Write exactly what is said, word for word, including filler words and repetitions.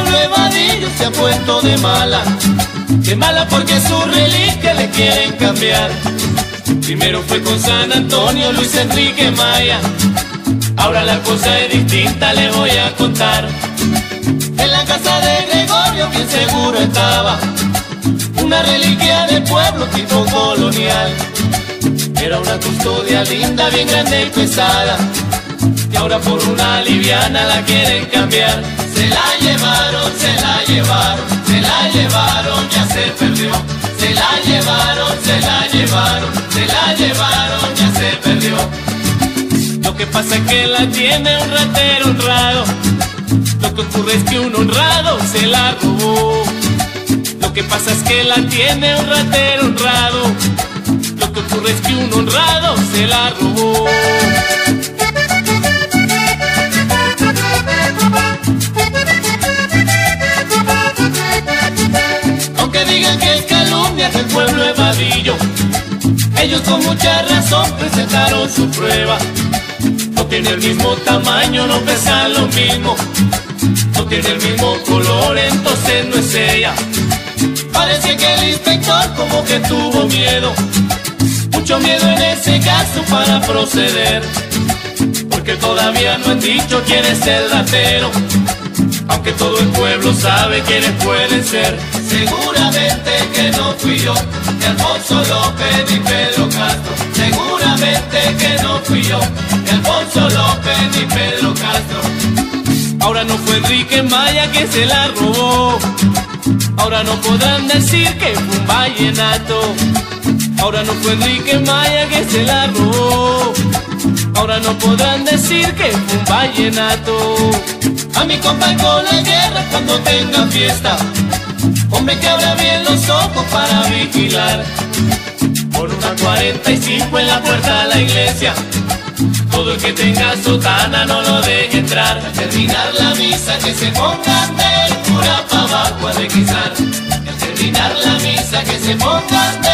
pueblo de Vadillo se ha puesto de mala, de mala porque su reliquia le quieren cambiar. Primero fue con San Antonio Luis Enrique Maya, ahora la cosa es distinta, le voy a contar. En la casa de Gregorio bien seguro estaba una reliquia del pueblo tipo colonial. Era una custodia linda, bien grande y pesada, y ahora por una liviana la quieren cambiar. Se la llevaron, se la llevaron, se la llevaron, ya se perdió. Se la llevaron, se la llevaron, se la llevaron, ya se perdió. Lo que pasa es que la tiene un ratero honrado, lo que ocurre es que un honrado se la robó. Lo que pasa es que la tiene un ratero honrado, lo que ocurre es que un honrado se la robó. Aunque digan que es calumnia del pueblo de Vadillo, ellos con mucha razón presentaron su prueba. No tiene el mismo tamaño, no pesa lo mismo, no tiene el mismo color, entonces no es ella. Parece que el inspector como que tuvo miedo, mucho miedo en ese caso para proceder, porque todavía no han dicho quién es el ratero, aunque todo el pueblo sabe quiénes pueden ser. Seguramente que no fui yo, ni Alfonso López ni Pedro Castro. Seguramente que no fui yo, ni Alfonso López ni Pedro Castro. Ahora no fue Enrique Maya que se la robó, ahora no podrán decir que fue un vallenato. Ahora no fue Enrique Maya que se la robó, ahora no podrán decir que fue un vallenato. A mi compa con la guerra cuando tenga fiesta, hombre que abra bien los ojos para vigilar. Con una cuarenta y cinco en la puerta de la iglesia, todo el que tenga sotana no lo deje entrar. Al terminar la misa que se pongan del cura pa' abajo a requisar. Al terminar la misa que se pongan